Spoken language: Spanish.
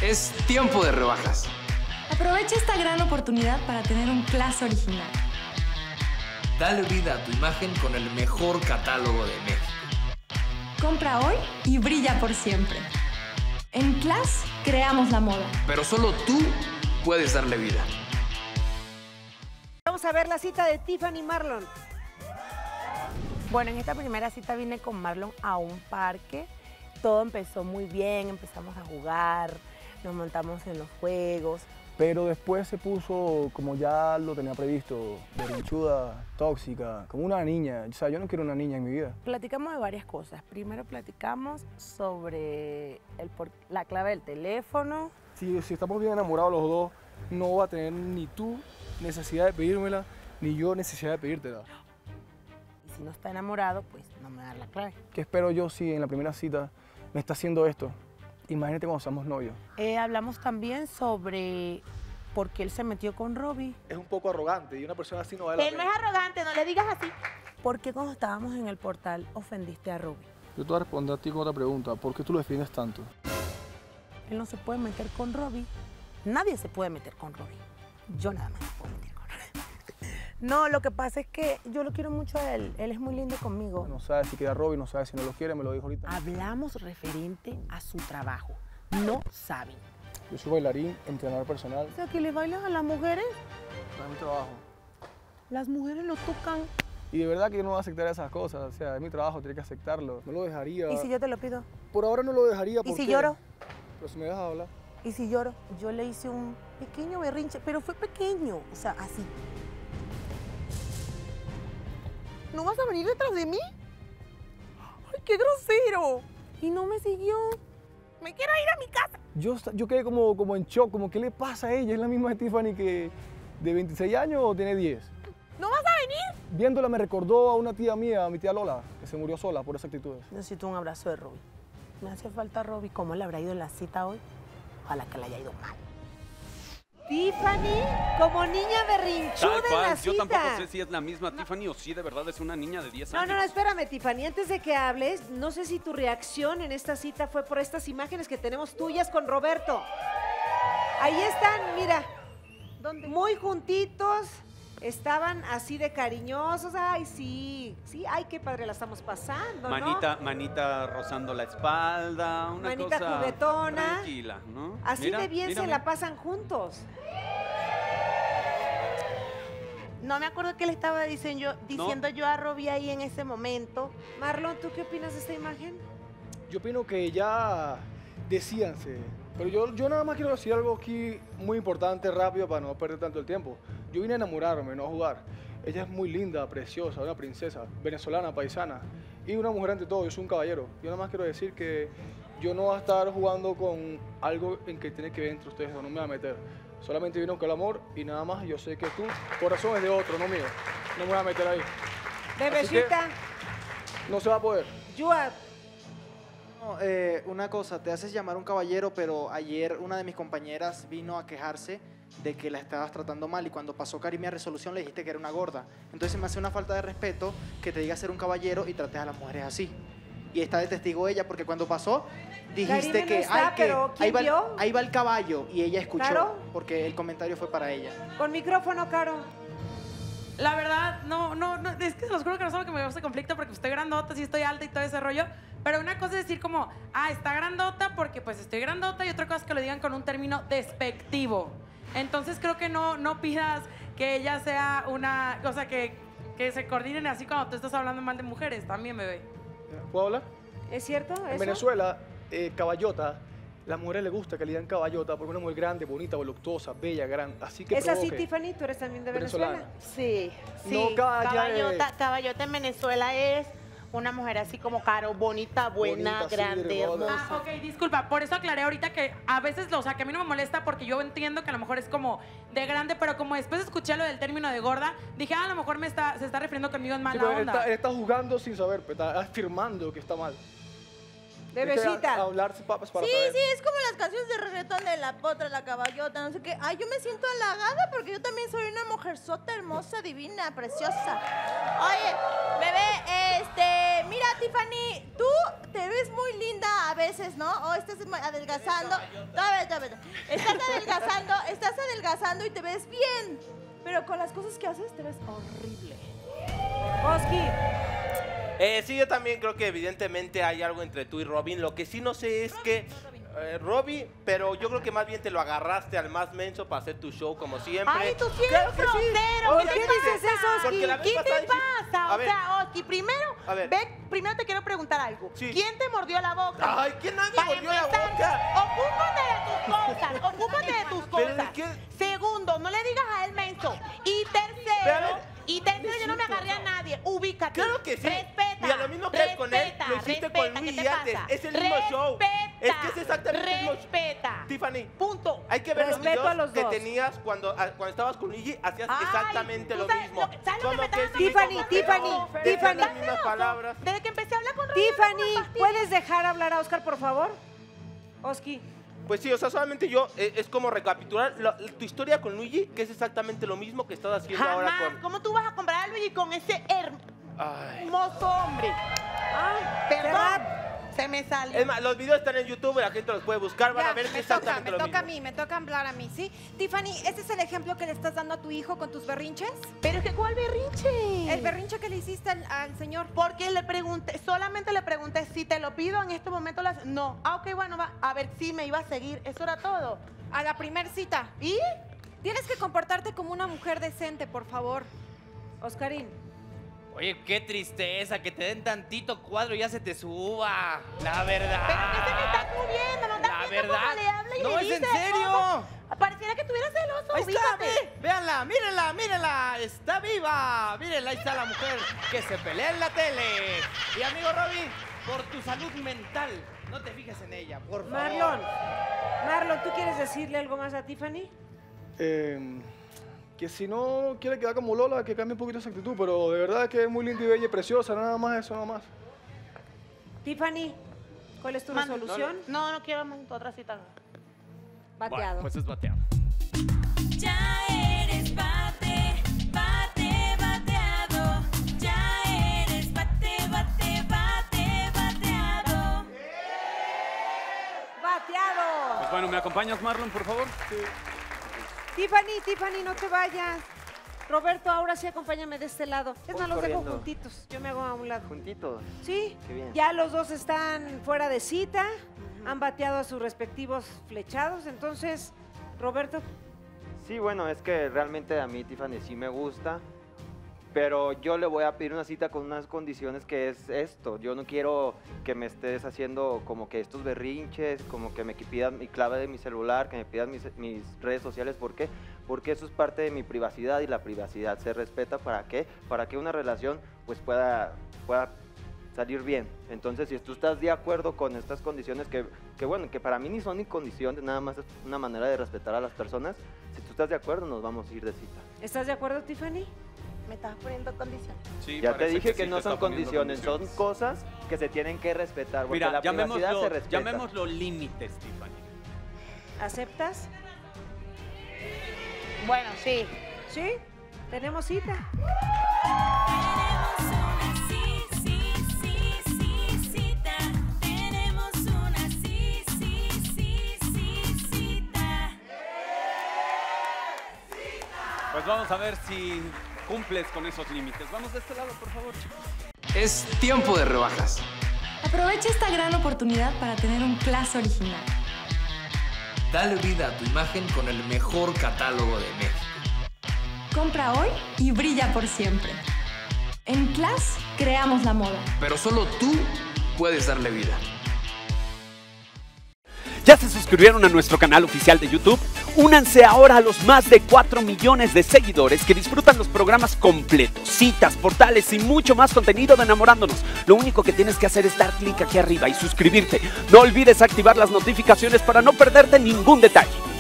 Es tiempo de rebajas. Aprovecha esta gran oportunidad para tener un Class original. Dale vida a tu imagen con el mejor catálogo de México. Compra hoy y brilla por siempre. En Class creamos la moda. Pero solo tú puedes darle vida. Vamos a ver la cita de Tiffany Marlon. Bueno, en esta primera cita vine con Marlon a un parque. Todo empezó muy bien, empezamos a jugar, nos montamos en los juegos. Pero después se puso, como ya lo tenía previsto, berrinchuda, tóxica, como una niña. O sea, yo no quiero una niña en mi vida. Platicamos de varias cosas. Primero platicamos sobre la clave del teléfono. Si estamos bien enamorados los dos, no va a tener ni tú necesidad de pedírmela, ni yo necesidad de pedírtela. Y si no está enamorado, pues no me da la clave. ¿Qué espero yo si en la primera cita me está haciendo esto? Imagínate cuando seamos novios. Hablamos también sobre por qué él se metió con Robbie. Es un poco arrogante y una persona así no vale la Él no pena. es arrogante, no le digas así. ¿Por qué cuando estábamos en el portal ofendiste a Robbie? Yo te voy a responder a ti con otra pregunta. ¿Por qué tú lo defiendes tanto? Él no se puede meter con Robbie. Nadie se puede meter con Robbie. Yo nada más me puedo meter con Robbie. No, lo que pasa es que yo lo quiero mucho a él. Él es muy lindo conmigo. No sabe si queda Robbie, no sabe si no lo quiere, me lo dijo ahorita. Hablamos referente a su trabajo. No saben. Yo soy bailarín, entrenador personal. O sea, que le bailan a las mujeres. Es mi trabajo. Las mujeres lo tocan. Y de verdad que yo no voy a aceptar esas cosas. O sea, es mi trabajo, tiene que aceptarlo. No lo dejaría. ¿Y si yo te lo pido? Por ahora no lo dejaría. ¿Y si lloro? Pero si me dejas hablar. ¿Y si lloro? Yo le hice un pequeño berrinche, pero fue pequeño. O sea, así. ¿No vas a venir detrás de mí? ¡Ay, qué grosero! Y no me siguió. Me quiero ir a mi casa. Yo quedé como en shock, como ¿qué le pasa a ella? ¿Es la misma Tiffany que de 26 años o tiene 10? ¿No vas a venir? Viéndola me recordó a una tía mía, a mi tía Lola, que se murió sola por esas actitudes. Necesito un abrazo de Robbie. Me hace falta Robbie. ¿Cómo le habrá ido en la cita hoy? Ojalá que le haya ido mal. Tiffany como niña berrinchuda en la cita. Yo tampoco sé si es la misma Tiffany o si de verdad es una niña de 10 años. No, espérame, Tiffany. Antes de que hables, no sé si tu reacción en esta cita fue por estas imágenes que tenemos tuyas con Roberto. Ahí están, mira. ¿Dónde? Muy juntitos. Estaban así de cariñosos. Ay, sí. Sí, ay, qué padre la estamos pasando, ¿no? Manita rozando la espalda, una Manita cosa juguetona. tranquila, ¿no? Así Mira, de bien mírame. se la pasan juntos. No me acuerdo qué le estaba diciendo yo a Robbie ahí en ese momento. Marlon, ¿tú qué opinas de esta imagen? Yo opino que ya decíanse. Pero yo nada más quiero decir algo aquí muy importante, rápido, para no perder tanto el tiempo. Yo vine a enamorarme, no a jugar. Ella es muy linda, preciosa, una princesa, venezolana, paisana. Y una mujer ante todo, yo soy un caballero. Yo nada más quiero decir que yo no voy a estar jugando con algo en que tiene que ver entre ustedes, no me voy a meter. Solamente vino con el amor y nada más. Yo sé que tu corazón es de otro, no mío. No me voy a meter ahí. Bebecita, No se va a poder. Yua, No, una cosa, te haces llamar un caballero, pero ayer una de mis compañeras vino a quejarse de que la estabas tratando mal y cuando pasó Karime a resolución le dijiste que era una gorda. Entonces me hace una falta de respeto que te digas ser un caballero y trates a las mujeres así. Y está de testigo ella porque cuando pasó dijiste Karime no que, está, pero ¿quién vio? ahí va el caballo y ella escuchó ¿Caro? porque el comentario fue para ella. con micrófono, Caro. La verdad, no, es que se los juro que no es algo que me causa conflicto porque estoy grandota, sí estoy alta y todo ese rollo. Pero una cosa es decir como, está grandota porque pues estoy grandota y otra cosa es que lo digan con un término despectivo. Entonces creo que no pidas que ella sea una, o sea, que se coordinen así cuando tú estás hablando mal de mujeres, también, bebé. ¿Puedo hablar? ¿Es cierto eso? En Venezuela, caballota, las mujeres les gusta que le digan caballota porque es una mujer grande, bonita, voluptuosa, bella, grande. Así que ¿Es así, provoque. Tiffany? ¿Tú eres también de Venezolana. Venezuela? Sí, No, Caballota en Venezuela es una mujer así como Caro, bonita, buena, Bonita, sí, grande, hermosa. hermosa. Ok, disculpa, por eso aclaré ahorita que a veces, o sea, que a mí no me molesta porque yo entiendo que a lo mejor es como de grande, pero como después escuché lo del término de gorda, dije, a lo mejor se está refiriendo conmigo en Sí, mala pero onda. él está juzgando sin saber, pero está afirmando que está mal. Bebecita. Hablar para Sí, saber. sí, es como las canciones de reggaetón de la potra, la caballota, no sé qué. Ay, yo me siento halagada porque yo también soy una mujerzota hermosa, divina, preciosa. Oye, bebé, mira, Tiffany, tú te ves muy linda a veces, ¿no? O estás adelgazando. A ver. estás adelgazando y te ves bien. Pero con las cosas que haces te ves horrible. Oski. Sí, yo también creo que evidentemente hay algo entre tú y Robin. Lo que sí no sé es que... Robin, pero yo creo que más bien te lo agarraste al más menso para hacer tu show como siempre. Ay, tú sí eres grosero. ¿Por qué dices eso, Oski? ¿Qué te pasa? A ver. O sea, Oski, primero, A ver. primero te quiero preguntar algo. Sí. ¿Quién te mordió la boca? Ay, ¿quién nadie Para mordió la empezar, boca? Ocúpate de tus ¿Pero de cosas. qué? Segundo, no le digas a él menso. Y tercero, yo no me agarré a nadie. Ubícate. Claro que sí. Respeta. Mira, lo mismo que haces con él, lo hiciste con Luigi antes. Es el mismo show. Es que es exactamente el mismo show. Respeta. Tiffany, Punto. hay que ver los Respeto a videos los que dos. tenías cuando estabas con Luigi, hacías Ay, exactamente tú lo sabes mismo. ¿sabes lo que me Como que está sí, dando como Tiffany, que no, Tiffany, decían las Tiffany. mismas palabras. Desde que empecé a hablar con Robin, Tiffany, ¿puedes dejar hablar a Oscar, por favor? Oski. Pues sí, o sea, solamente yo, es como recapitular tu historia con Luigi, que es exactamente lo mismo que estás haciendo ahora jamás. con... ¿Cómo tú vas a comparar a Luigi con ese Ay. hermoso hombre? Perdón. Se me salió. Es más, los videos están en YouTube, la gente los puede buscar, van a ver que es exactamente lo mismo. Me toca hablar a mí, ¿sí? Tiffany, ¿ese es el ejemplo que le estás dando a tu hijo con tus berrinches? Pero es que ¿cuál berrinche? El berrinche que le hiciste al señor. Porque solamente le pregunté si te lo pido en este momento. No. Ah, ok, bueno, va. A ver si me iba a seguir. Eso era todo. A la primer cita. ¿Y? Tienes que comportarte como una mujer decente, por favor. Oscarín. Oye, qué tristeza, que te den tantito cuadro y ya se te suba. La verdad. ¿Pero qué se me está cubriendo? ¿No estás viendo cómo le habla y No, le es dice en serio. cosas? Pareciera que tuviera celoso. Ahí está, ubícate. véanla, mírenla, está viva. Mírenla, ahí está la mujer que se pelea en la tele. Y amigo Robin, por tu salud mental, no te fijes en ella, por favor. Marlon, ¿tú quieres decirle algo más a Tiffany? Que si no quiere quedar como Lola, que cambie un poquito esa actitud, pero de verdad que es muy linda y bella y preciosa, nada más eso, nada más. Tiffany, ¿cuál es tu resolución? No quiero más otra cita. Bateado. Bueno, pues es bateado. Ya eres bateado. Ya eres bateado. ¡Bateado! Pues bueno, ¿me acompañas, Marlon, por favor? Sí. Tiffany, no te vayas. Roberto, ahora sí acompáñame de este lado. Es más, los dejo corriendo. juntitos. Yo me hago a un lado. ¿Juntitos? Sí, Qué bien. ya los dos están fuera de cita, han bateado a sus respectivos flechados, entonces, Roberto. Sí, bueno, es que realmente a mí Tiffany sí me gusta, pero yo le voy a pedir una cita con unas condiciones que es esto. Yo no quiero que me estés haciendo como que estos berrinches, como que me pidas mi clave de mi celular, que me pidas mis redes sociales. ¿Por qué? Porque eso es parte de mi privacidad y la privacidad se respeta. ¿Para qué? Para que una relación pues pueda salir bien. Entonces, si tú estás de acuerdo con estas condiciones que bueno, que para mí ni son ni condiciones, nada más es una manera de respetar a las personas. Si tú estás de acuerdo, nos vamos a ir de cita. ¿Estás de acuerdo, Tiffany? Me estás poniendo condiciones. Sí, ya te parece dije que sí no te son está poniendo condiciones, son cosas que se tienen que respetar, porque Mira, la privacidad se respeta. llamémoslo límites, Tiffany. ¿Aceptas? Bueno, sí. ¿Sí? ¿Tenemos cita? Tenemos una cita. Pues vamos a ver si cumples con esos límites. Vamos de este lado, por favor, chicos. Es tiempo de rebajas. Aprovecha esta gran oportunidad para tener un Class original. Dale vida a tu imagen con el mejor catálogo de México. Compra hoy y brilla por siempre. En Class creamos la moda. Pero solo tú puedes darle vida. ¿Ya se suscribieron a nuestro canal oficial de YouTube? Únanse ahora a los más de 4 millones de seguidores que disfrutan los programas completos, citas, portales y mucho más contenido de Enamorándonos. Lo único que tienes que hacer es dar clic aquí arriba y suscribirte. No olvides activar las notificaciones para no perderte ningún detalle.